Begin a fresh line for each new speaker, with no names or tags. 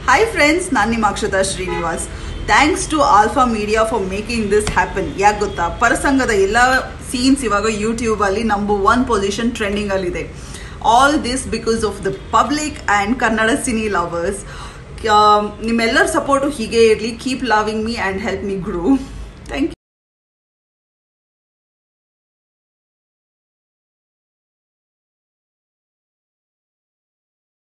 Hi friends, ನಾನು ನಿಮ್ಮ Akshata Srinivas. Thanks to Alpha Media for making this happen. ಯಾಕೆ ಗೊತ್ತಾ, ಪರಸಂಗದ ಎಲ್ಲ ಸೀನ್ಸ್ ಇವಾಗ ಯೂಟ್ಯೂಬಲ್ಲಿ ನಂಬರ್ 1 ಪೊಸಿಷನ್ ಟ್ರೆಂಡಿಂಗಲ್ಲಿದೆ. All this because of the public and Kannada cine lovers. ನಿಮ್ಮೆಲ್ಲರ ಸಪೋರ್ಟು ಹೀಗೆ ಇರಲಿ. Keep loving me and help me grow. Thank you.